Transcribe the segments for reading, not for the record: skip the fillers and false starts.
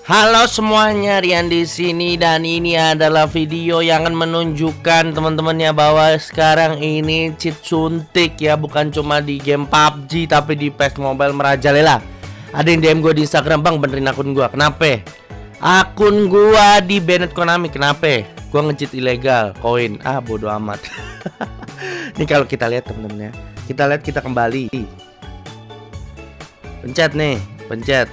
Halo semuanya, Rian di sini dan ini adalah video yang akan menunjukkan teman-temannya bahwa sekarang ini cheat suntik ya, bukan cuma di game PUBG tapi di PES Mobile merajalela. Ada yang DM gue di Instagram, "Bang, benerin akun gue." Kenapa? Akun gue di banned Konami. Kenapa? Gue nge-cheat ilegal, koin. Bodo amat. Ini kalau kita lihat teman-teman ya. Kita kembali. Pencet nih, pencet.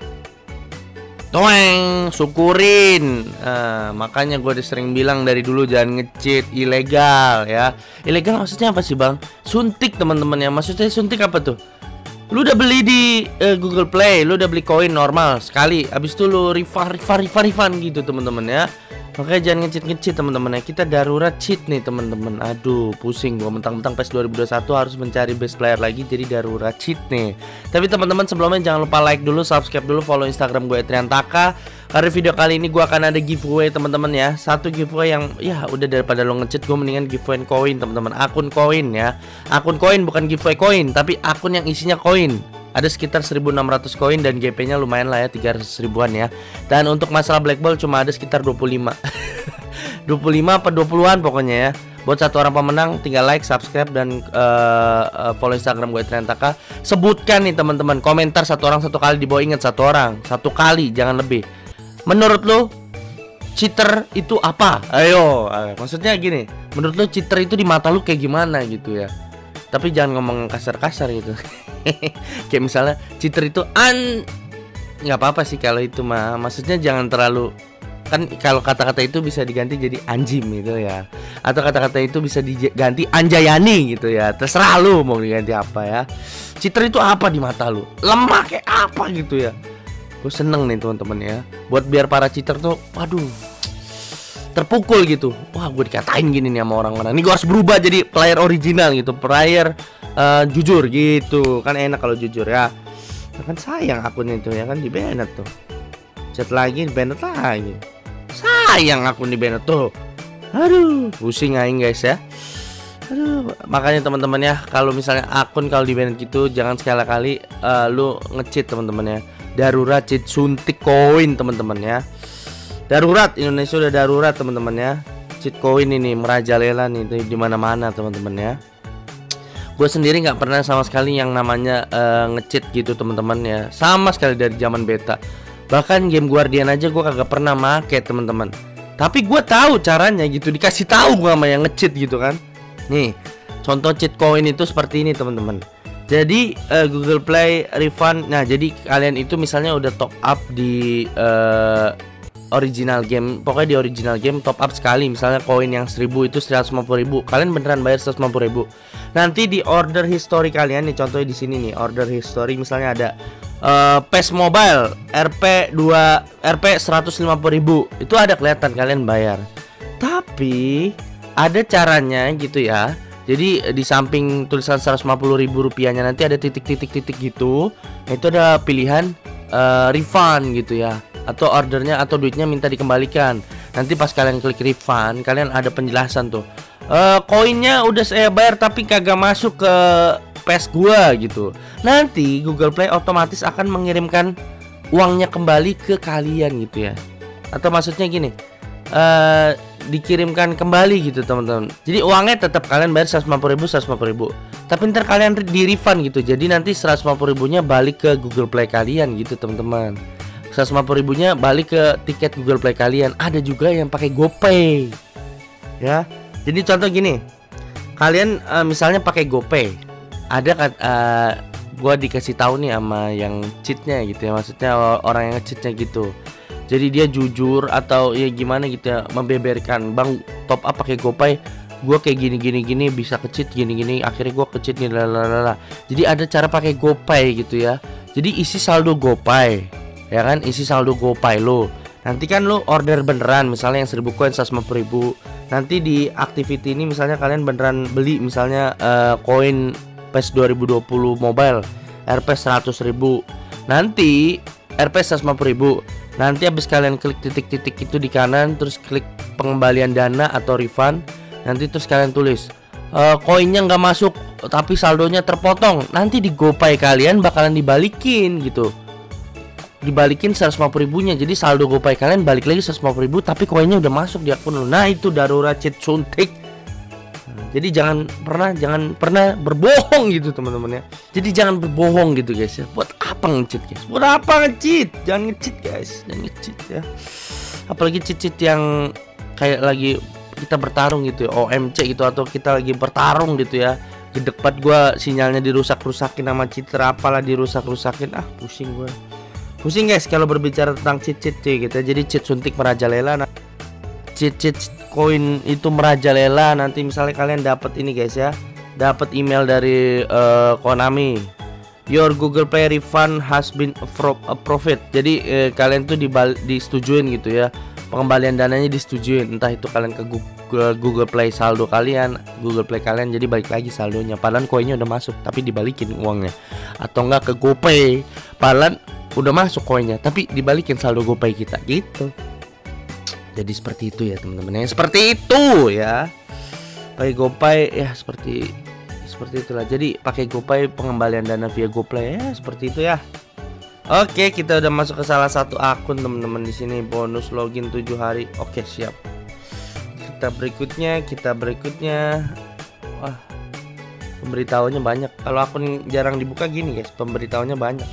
Toeng, syukurin. Makanya gue udah sering bilang dari dulu jangan nge-cheat ilegal ya. Ilegal maksudnya apa sih, Bang? Suntik teman-teman ya. Maksudnya suntik apa tuh? Lu udah beli di Google Play, lu udah beli koin normal sekali, habis itu lu refund gitu teman-teman ya. Makanya jangan nge-cheat teman-teman ya. Kita darurat cheat nih teman-teman. Aduh, pusing gua mentang-mentang PES 2021 harus mencari best player lagi, jadi darurat cheat nih. Tapi teman-teman sebelumnya jangan lupa like dulu, subscribe dulu, follow Instagram gue @triantaka. Karena video kali ini gue akan ada giveaway teman-teman ya. Satu giveaway yang ya udah, daripada lo nge-cheat gue mendingan giveaway koin teman-teman. Akun koin ya. Akun koin bukan giveaway koin, tapi akun yang isinya koin. Ada sekitar 1.600 koin dan GP-nya lumayan lah ya, 300 ribuan ya. Dan untuk masalah black ball cuma ada sekitar 25. 25 apa 20-an pokoknya ya. Buat satu orang pemenang tinggal like, subscribe dan follow Instagram gue @triantaka. Sebutkan nih teman-teman, komentar satu orang satu kali di bawah. Ingat, satu orang satu kali, jangan lebih. Menurut lo cheater itu apa? Ayo, maksudnya gini. Menurut lo cheater itu di mata lo kayak gimana gitu ya. Tapi jangan ngomong kasar-kasar gitu. Kayak misalnya cheater itu nggak apa-apa sih kalau itu mah. Maksudnya jangan terlalu, kan kalau kata-kata itu bisa diganti jadi anjim gitu ya. Atau kata-kata itu bisa diganti anjayani gitu ya. Terserah lu mau diganti apa ya. Cheater itu apa di mata lu? Lemah kayak apa gitu ya. Gue seneng nih teman-teman ya. Buat biar para cheater tuh, waduh, terpukul gitu. Wah, gue dikatain gini nih sama orang-orang. Ini gue harus berubah jadi player original gitu, player jujur gitu. Kan enak kalau jujur ya. Kan sayang akun itu ya, kan di banned tuh. Chat lagi di banned lagi. Sayang akun di banned tuh. Aduh, pusing aing guys ya. Aduh, makanya teman-teman ya, kalau misalnya akun kalau di banned gitu jangan sekali-kali lu nge-cheat teman-teman ya. Darurat cheat suntik koin teman-teman ya. Darurat, Indonesia udah darurat teman-teman ya. Cheat koin ini merajalela nih di mana-mana teman-teman ya. Gue sendiri nggak pernah sama sekali yang namanya nge-cheat gitu teman-teman ya. Sama sekali dari zaman beta. Bahkan game Guardian aja gue kagak pernah make teman-teman. Tapi gue tahu caranya gitu, dikasih tahu gue sama yang nge-cheat gitu kan. Nih, contoh cheat koin itu seperti ini teman-teman. Jadi Google Play refund. Nah, jadi kalian itu misalnya udah top up di original game, pokoknya di original game top up sekali, misalnya koin yang 1000 itu 150.000, kalian beneran bayar 150.000. Nanti di order history kalian nih, contohnya di sini nih, order history misalnya ada PES Mobile RP 150.000, itu ada kelihatan kalian bayar. Tapi ada caranya gitu ya. Jadi di samping tulisan 150.000 rupiahnya nanti ada titik-titik gitu. Nah, itu ada pilihan refund gitu ya, atau ordernya atau duitnya minta dikembalikan. Nanti pas kalian klik refund, kalian ada penjelasan tuh, koinnya udah saya bayar tapi kagak masuk ke PES gua gitu. Nanti Google Play otomatis akan mengirimkan uangnya kembali ke kalian gitu ya. Atau maksudnya gini, dikirimkan kembali gitu teman-teman. Jadi uangnya tetap kalian bayar 150.000, tapi ntar kalian di refund gitu. Jadi nanti 150.000-nya balik ke Google Play kalian gitu teman-teman. 150.000-nya balik ke tiket Google Play kalian. Ada juga yang pakai GoPay ya. Jadi contoh gini, kalian misalnya pakai GoPay, ada kan gua dikasih tahu nih sama yang cheatnya gitu ya, maksudnya orang yang cheatnya gitu. Jadi dia jujur atau ya gimana gitu ya, membeberkan, "Bang, top up pakai GoPay, gua kayak gini bisa ke-cheat gini, akhirnya gua ke-cheat nih lalala." Jadi ada cara pakai GoPay gitu ya. Jadi isi saldo GoPay, ya kan, isi saldo GoPay lo. Nanti kan lo order beneran, misalnya yang 1000 koin 150.000. Nanti di activity ini misalnya kalian beneran beli misalnya koin PES 2020 Mobile RP 100.000. Nanti RP 150.000. Nanti habis kalian klik titik-titik itu di kanan, terus klik pengembalian dana atau refund. Nanti terus kalian tulis koinnya nggak masuk tapi saldonya terpotong. Nanti di GoPay kalian bakalan dibalikin gitu. dibalikin 150.000-nya. Jadi saldo GoPay kalian balik lagi 150.000 tapi koinnya udah masuk di akun lo. Nah itu darurat cheat suntik. Jadi jangan pernah berbohong gitu teman-teman ya. Jadi jangan berbohong gitu guys ya. Buat apa nge-cheat guys? Buat apa nge-cheat? Jangan nge-cheat guys. Jangan nge-cheat ya. Apalagi cheat-cheat yang kayak lagi kita bertarung gitu ya, OMC gitu, atau kita lagi bertarung gitu ya. Di depan gua sinyalnya dirusak-rusakin sama cheater, apalah dirusak-rusakin. Pusing gua. Pusing guys kalau berbicara tentang cheat-cheat gitu ya. Jadi cheat suntik merajalela. Cheat koin itu merajalela. Nanti misalnya kalian dapat ini guys ya, dapat email dari Konami, your Google Play refund has been approved. Jadi kalian tuh disetujuin gitu ya, pengembalian dananya disetujuin. Entah itu kalian ke Google Play saldo kalian, Google Play kalian, jadi balik lagi saldonya. Padahal koinnya udah masuk tapi dibalikin uangnya. Atau enggak ke GoPay, padahal udah masuk koinnya tapi dibalikin saldo GoPay kita gitu. Jadi seperti itu ya teman-teman ya. Seperti itu ya. Pakai GoPay ya seperti itulah. Jadi pakai GoPay pengembalian dana via GoPay ya seperti itu ya. Oke, kita udah masuk ke salah satu akun teman-teman di sini, bonus login 7 hari. Oke, siap. Kita berikutnya. Wah. Pemberitahuannya banyak. Kalau akun jarang dibuka gini guys, pemberitahuannya banyak.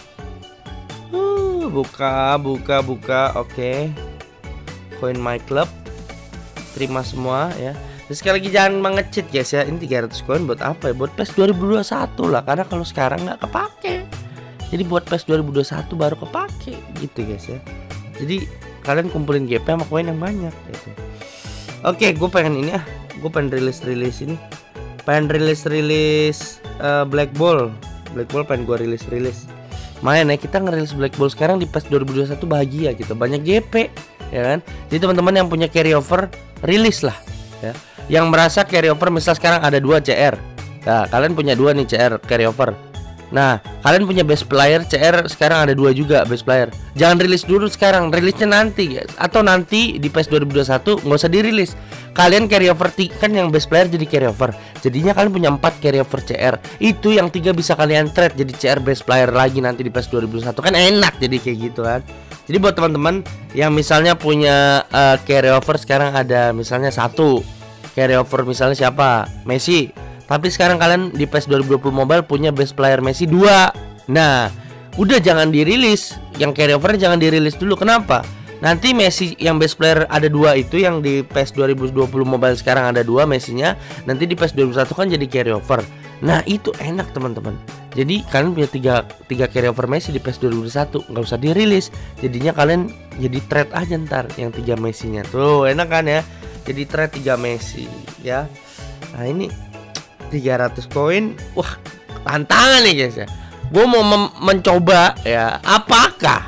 Buka. Oke. Coin My Club, terima semua ya. Terus sekali lagi jangan mengecit guys ya. Ini 300 koin buat apa ya? Buat PES 2021 lah. Karena kalau sekarang nggak kepake. Jadi buat PES 2021 baru kepake gitu guys ya. Jadi kalian kumpulin GP sama koin yang banyak gitu. Oke, gue pengen ini gue pengen rilis ini. Pengen rilis Black Ball pengen gue rilis. Main ya, kita ngerilis Black Ball sekarang di PES 2021 bahagia gitu. Banyak GP ya kan. Jadi teman-teman yang punya carryover rilis lah ya. Yang merasa carryover, misal sekarang ada 2 CR. Nah, kalian punya 2 nih CR carryover. Nah, kalian punya best player CR sekarang ada 2 juga best player. Jangan rilis dulu sekarang, rilisnya nanti guys. Atau nanti di PES 2021 nggak usah dirilis. Kalian carryover kan yang best player jadi carryover. Jadinya kalian punya 4 carryover CR. Itu yang 3 bisa kalian trade jadi CR best player lagi nanti di PES 2021. Kan enak jadi kayak gitu kan. Jadi buat teman-teman yang misalnya punya carryover sekarang ada misalnya 1 carryover, misalnya siapa? Messi. Tapi sekarang kalian di PES 2020 Mobile punya best player Messi 2. Nah, udah jangan dirilis. Yang carryover jangan dirilis dulu. Kenapa? Nanti Messi yang best player ada 2 itu yang di PES 2020 Mobile sekarang ada 2 Messinya. Nanti di PES 2021 kan jadi carryover. Nah, itu enak teman-teman. Jadi kalian punya 3 carryover Messi di PES 2021, nggak usah dirilis. Jadinya kalian jadi trade aja ntar yang 3 Messinya. Tuh enak kan ya. Jadi trade 3 Messi ya. Nah ini 300 koin. Wah, tantangan nih guys ya. Gue mau mencoba ya. Apakah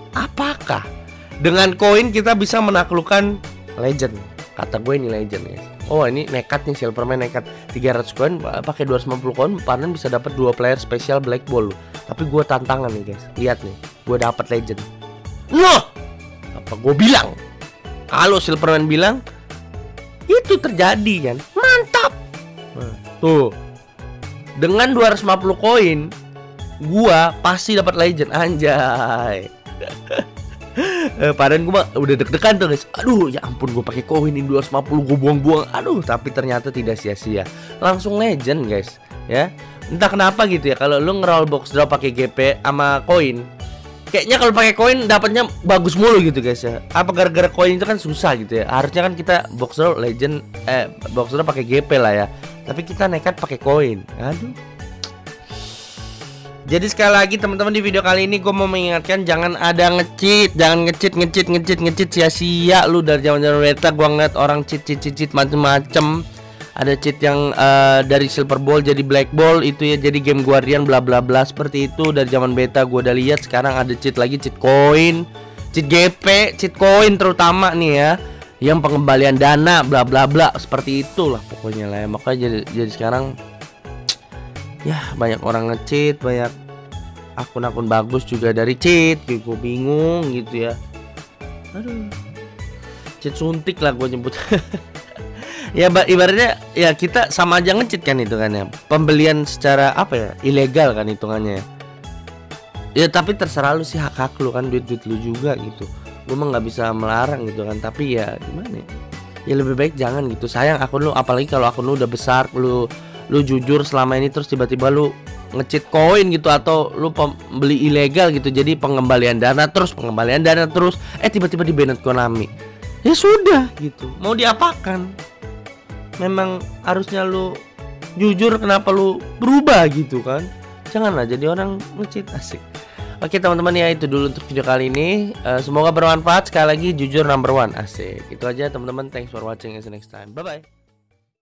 dengan koin kita bisa menaklukkan legend? Kata gue ini legend guys. Oh ini nekat nih, Silverman nekat. 300 koin pakai 250 koin, panen bisa dapat 2 player spesial Black Ball. Tapi gue tantangan nih guys. Lihat nih, gue dapat legend. Noh, apa gue bilang? Kalau Silverman bilang itu terjadi kan, mantap. Tuh, dengan 250 koin, gua pasti dapat legend, anjay. Padahal gue mah udah deg-degan tuh guys. Aduh ya ampun, gue pakai koin ini 250 gue buang-buang. Aduh, tapi ternyata tidak sia-sia. Langsung legend guys ya. Entah kenapa gitu ya, kalau lu ngeroll box draw pakai GP sama koin, kayaknya kalau pakai koin dapatnya bagus mulu gitu guys ya. Apa gara-gara koin itu kan susah gitu ya. Harusnya kan kita box draw legend box draw pakai GP lah ya. Tapi kita nekat pakai koin. Aduh. Jadi sekali lagi teman-teman, di video kali ini gue mau mengingatkan jangan ada nge-cheat, jangan nge-cheat sia-sia lu. Dari zaman-zaman beta gue ngeliat orang cheat macem-macem. Ada cheat yang dari Silver Ball jadi Black Ball itu ya, jadi Game Guardian bla bla bla seperti itu. Dari zaman beta gue udah lihat. Sekarang ada cheat lagi, cheat koin, cheat GP, cheat koin terutama nih ya, yang pengembalian dana bla bla bla seperti itulah pokoknya lah ya. Makanya jadi sekarang ya banyak orang nge-cheat, banyak akun-akun bagus juga dari cheat gitu. Gue bingung gitu ya. Aduh, cheat suntik lah gue nyebut. Ya ibaratnya ya kita sama aja nge-cheat kan itu kan ya. Pembelian secara apa ya, ilegal kan hitungannya. Ya tapi terserah lu sih, hak lu kan, duit lu juga gitu. Gue mah nggak bisa melarang gitu kan, tapi ya gimana ya? Ya lebih baik jangan gitu. Sayang akun lu, apalagi kalau akun lu udah besar, lu jujur selama ini terus tiba-tiba lu nge-cheat koin gitu, atau lu beli ilegal gitu, jadi pengembalian dana terus tiba-tiba di banned Konami. Ya sudah gitu. Mau diapakan? Memang harusnya lu jujur, kenapa lu berubah gitu kan? Janganlah jadi orang nge-cheat, asik. Oke teman-teman, ya itu dulu untuk video kali ini. Semoga bermanfaat. Sekali lagi, jujur number one, asik. Itu aja teman-teman, thanks for watching, see you next time, bye bye.